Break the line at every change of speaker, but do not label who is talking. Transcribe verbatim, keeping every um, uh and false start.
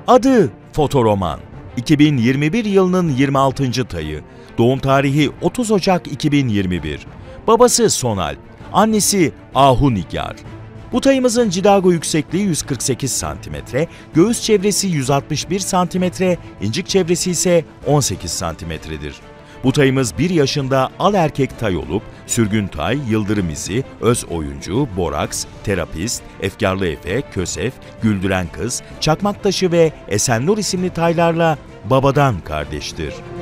Adı Fotoroman. iki bin yirmi bir yılının yirmi altıncı tayı. Doğum tarihi otuz Ocak iki bin yirmi bir. Babası Sonalp, annesi Ahu Nigar. Bu tayımızın cidago yüksekliği yüz kırk sekiz santimetre, göğüs çevresi yüz altmış bir santimetre, incik çevresi ise on sekiz santimetredir. Bu tayımız bir yaşında al erkek tay olup, sürgün tay, yıldırım izi, öz oyuncu, boraks, terapist, efkarlı efe, kösef, güldüren kız, çakmak taşı ve Esenler isimli taylarla babadan kardeştir.